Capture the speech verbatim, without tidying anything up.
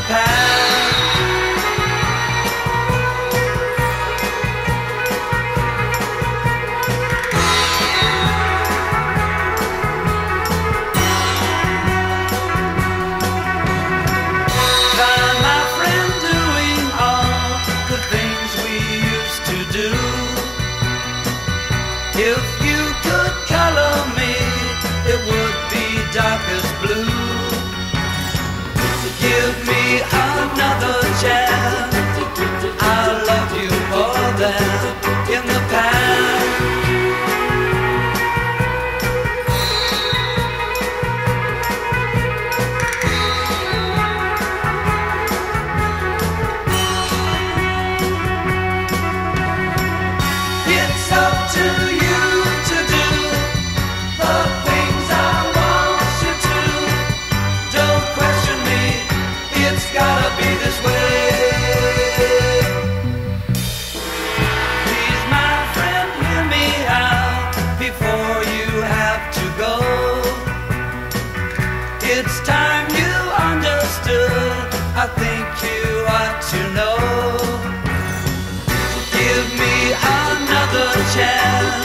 past. Find my friend doing all the things we used to do. If you could color me, it would be darkest blue. Give me another chance, I'll love you more than in the past. It's up to you to do the things I want you to. Don't question me, it's gotta be this way. Please, my friend, hear me out before you have to go. It's time you understood, I think you ought to know. Give me another chance,